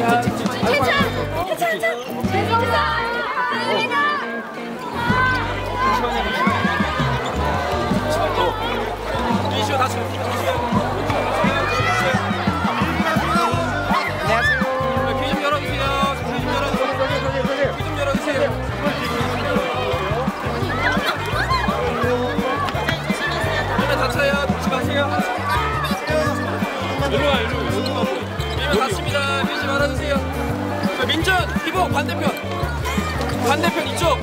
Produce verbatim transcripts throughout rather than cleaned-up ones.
민전, 희복 반대편 반대편 이쪽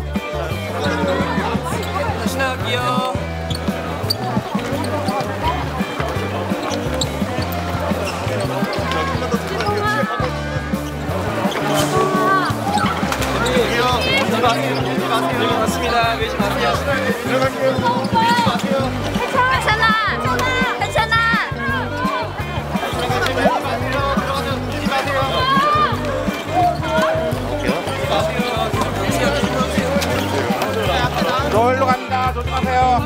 다시 나갈게요. 맞습니다. 외지 마세요. 들어갈게요. 외지 마세요. 괜찮아. 괜찮아. 저기로 갑니다. 조심하세요.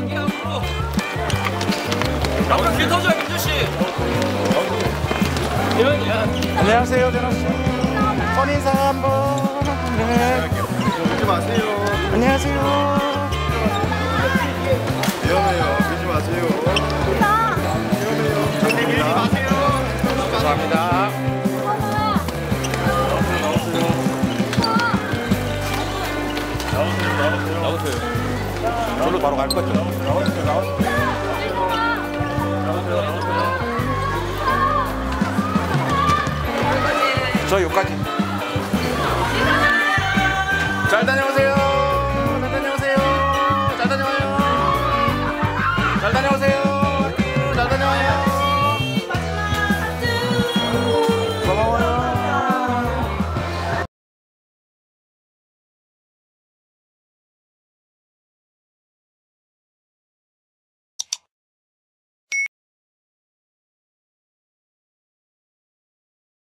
앞으로 길 터져요, 민주씨. 안녕하세요, 제노씨. 선인사 한번. 네. 밀지 마세요. 안녕하세요. 위험해요. 밀지 마세요. 위험해요. 밀지 마세요. 감사합니다. 나오세요. 저로 바로 갈 거죠? 나오세요. 나오세요. 저 여기까지. 잘 다녀오세요.